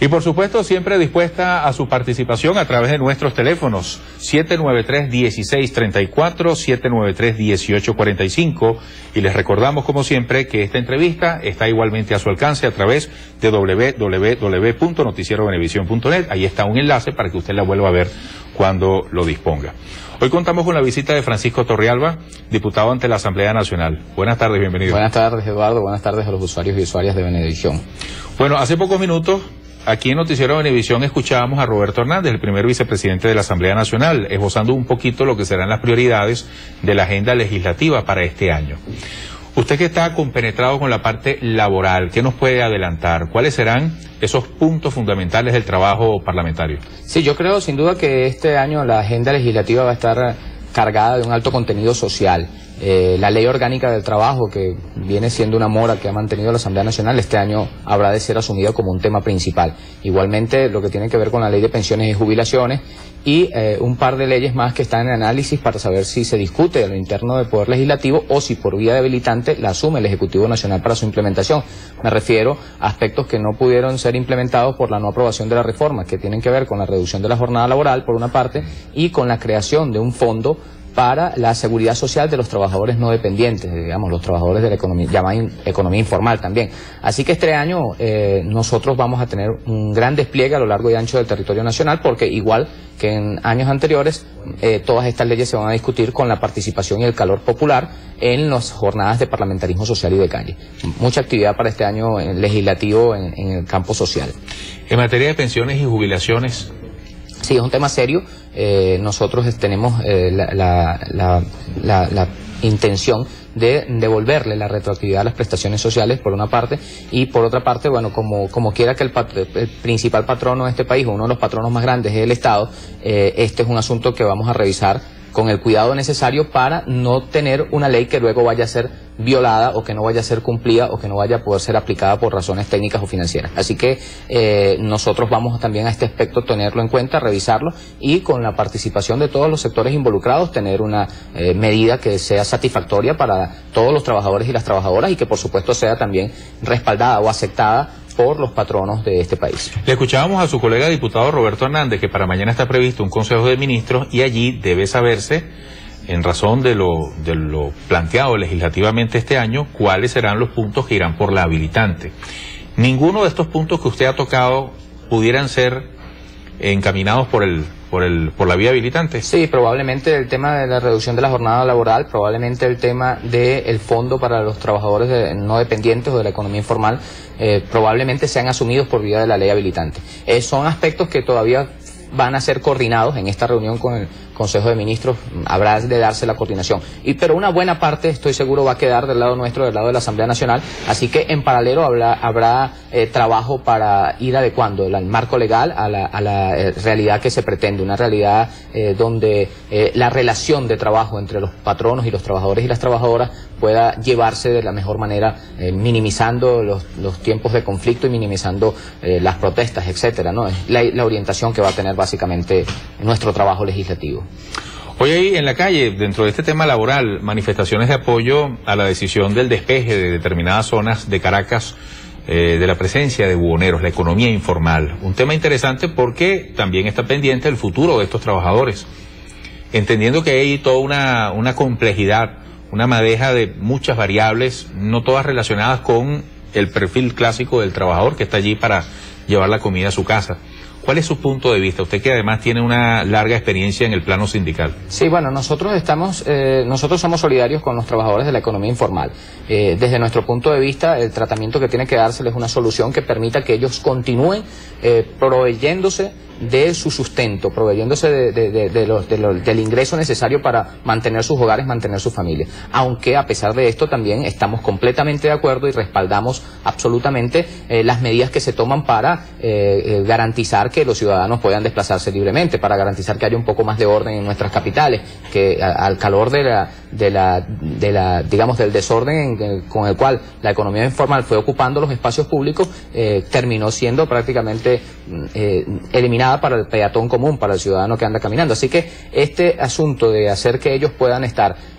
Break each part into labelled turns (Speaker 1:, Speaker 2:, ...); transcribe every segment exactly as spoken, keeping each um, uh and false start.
Speaker 1: Y por supuesto siempre dispuesta a su participación a través de nuestros teléfonos siete nueve tres, uno seis tres cuatro, siete nueve tres, uno ocho cuatro cinco, y les recordamos como siempre que esta entrevista está igualmente a su alcance a través de doble u doble u doble u punto noticiero venevisión punto net. Ahí está un enlace para que usted la vuelva a ver cuando lo disponga. Hoy contamos con la visita de Francisco Torrealba, diputado ante la Asamblea Nacional. Buenas tardes, bienvenido.
Speaker 2: Buenas tardes, Eduardo. Buenas tardes a los usuarios y usuarias de Venevisión.
Speaker 1: Bueno, hace pocos minutos, aquí en Noticiero Venevisión escuchábamos a Roberto Hernández, el primer vicepresidente de la Asamblea Nacional, esbozando un poquito lo que serán las prioridades de la agenda legislativa para este año. Usted que está compenetrado con la parte laboral, ¿qué nos puede adelantar? ¿Cuáles serán esos puntos fundamentales del trabajo parlamentario?
Speaker 2: Sí, yo creo sin duda que este año la agenda legislativa va a estar cargada de un alto contenido social. Eh, la ley orgánica del trabajo, que viene siendo una mora que ha mantenido la Asamblea Nacional, este año habrá de ser asumida como un tema principal. Igualmente lo que tiene que ver con la ley de pensiones y jubilaciones y eh, un par de leyes más que están en análisis para saber si se discute a lo interno del Poder Legislativo o si por vía de habilitante la asume el Ejecutivo Nacional para su implementación. Me refiero a aspectos que no pudieron ser implementados por la no aprobación de la reforma, que tienen que ver con la reducción de la jornada laboral por una parte y con la creación de un fondo para la seguridad social de los trabajadores no dependientes, digamos, los trabajadores de la economía, llamada in, economía informal también. Así que este año eh, nosotros vamos a tener un gran despliegue a lo largo y ancho del territorio nacional, porque igual que en años anteriores, eh, todas estas leyes se van a discutir con la participación y el calor popular en las jornadas de parlamentarismo social y de calle. Mucha actividad para este año eh, legislativo en, en el campo social.
Speaker 1: En materia de pensiones y jubilaciones,
Speaker 2: sí, es un tema serio. Eh, nosotros tenemos eh, la, la, la, la, la intención de devolverle la retroactividad a las prestaciones sociales, por una parte, y por otra parte, bueno, como, como quiera que el, pat el principal patrono de este país, uno de los patronos más grandes es el Estado, eh, este es un asunto que vamos a revisar con el cuidado necesario para no tener una ley que luego vaya a ser violada o que no vaya a ser cumplida o que no vaya a poder ser aplicada por razones técnicas o financieras. Así que eh, nosotros vamos también a este aspecto tenerlo en cuenta, revisarlo y con la participación de todos los sectores involucrados tener una eh, medida que sea satisfactoria para todos los trabajadores y las trabajadoras y que por supuesto sea también respaldada o aceptada por los patronos de este país.
Speaker 1: Le escuchábamos a su colega diputado Roberto Hernández que para mañana está previsto un Consejo de Ministros y allí debe saberse, en razón de lo, de lo planteado legislativamente este año, cuáles serán los puntos que irán por la habilitante. Ninguno de estos puntos que usted ha tocado pudieran ser encaminados por el por el por la vía habilitante.
Speaker 2: Sí, probablemente el tema de la reducción de la jornada laboral, probablemente el tema del fondo para los trabajadores de, no dependientes o de la economía informal, eh, probablemente sean asumidos por vía de la ley habilitante. Eh, son aspectos que todavía van a ser coordinados en esta reunión con el Consejo de Ministros, habrá de darse la coordinación. Y pero una buena parte, estoy seguro, va a quedar del lado nuestro, del lado de la Asamblea Nacional, así que en paralelo habrá, habrá eh, trabajo para ir adecuando el marco legal a la, a la eh, realidad que se pretende, una realidad eh, donde eh, la relación de trabajo entre los patronos y los trabajadores y las trabajadoras pueda llevarse de la mejor manera, eh, minimizando los, los tiempos de conflicto y minimizando eh, las protestas, etcétera, ¿no? Es la, la orientación que va a tener básicamente nuestro trabajo legislativo.
Speaker 1: Hoy hay en la calle, dentro de este tema laboral, manifestaciones de apoyo a la decisión del despeje de determinadas zonas de Caracas eh, de la presencia de buhoneros, la economía informal. Un tema interesante porque también está pendiente el futuro de estos trabajadores, entendiendo que hay toda una, una complejidad, una madeja de muchas variables, no todas relacionadas con el perfil clásico del trabajador que está allí para llevar la comida a su casa. ¿Cuál es su punto de vista? Usted que además tiene una larga experiencia en el plano sindical.
Speaker 2: Sí, bueno, nosotros estamos, eh, nosotros somos solidarios con los trabajadores de la economía informal. Eh, desde nuestro punto de vista, el tratamiento que tiene que dárseles es una solución que permita que ellos continúen eh, proveyéndose de su sustento, proveyéndose de, de, de, de los, de los, del ingreso necesario para mantener sus hogares, mantener sus familias. Aunque a pesar de esto también estamos completamente de acuerdo y respaldamos absolutamente eh, las medidas que se toman para eh, eh, garantizar que los ciudadanos puedan desplazarse libremente, para garantizar que haya un poco más de orden en nuestras capitales, que a, al calor de la, de la, de la, digamos, del desorden en, con el cual la economía informal fue ocupando los espacios públicos, eh, terminó siendo prácticamente eh, eliminada para el peatón común, para el ciudadano que anda caminando. Así que este asunto de hacer que ellos puedan estar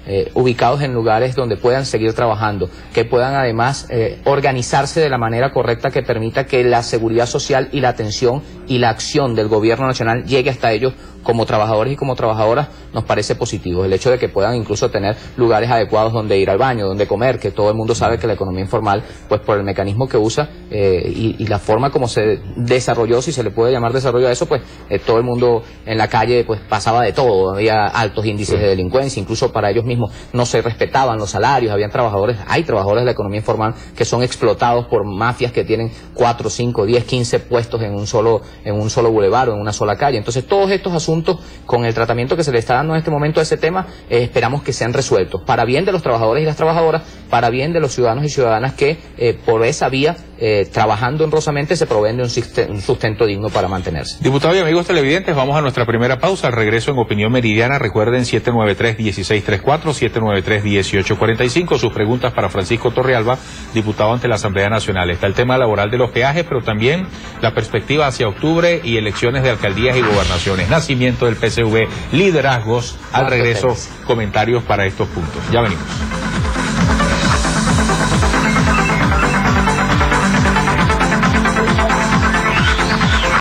Speaker 2: eh, ubicados en lugares donde puedan seguir trabajando, que puedan además eh, organizarse de la manera correcta que permita que la seguridad social y la atención y la acción del gobierno nacional llegue hasta ellos como trabajadores y como trabajadoras, nos parece positivo. El hecho de que puedan incluso tener lugares adecuados donde ir al baño, donde comer, que todo el mundo sabe que la economía informal, pues por el mecanismo que usa eh, y, y la forma como se desarrolló, si se le puede llamar desarrollo a eso, pues eh, todo el mundo en la calle pues pasaba de todo, había altos índices de delincuencia, incluso para ellos mismos no se respetaban los salarios, habían trabajadores, hay trabajadores de la economía informal que son explotados por mafias que tienen cuatro, cinco, diez, quince puestos en un solo, en un solo bulevar o en una sola calle. Entonces todos estos asuntos, con el tratamiento que se le está dando en este momento a ese tema, eh, esperamos que sean resueltos, para bien de los trabajadores y las trabajadoras, para bien de los ciudadanos y ciudadanas que eh, por esa vía, eh, trabajando honrosamente, se proveen de un, un sustento digno para mantenerse.
Speaker 1: Diputado y amigos televidentes, vamos a nuestra primera pausa. Al regreso en Opinión Meridiana, recuerden siete nueve tres, uno seis tres cuatro, siete nueve tres, uno ocho cuatro cinco, sus preguntas para Francisco Torrealba, diputado ante la Asamblea Nacional. Está el tema laboral de los peajes, pero también la perspectiva hacia octubre y elecciones de alcaldías y gobernaciones, nacimiento del P S V, liderazgos. Al regreso, comentarios para estos puntos. Ya venimos.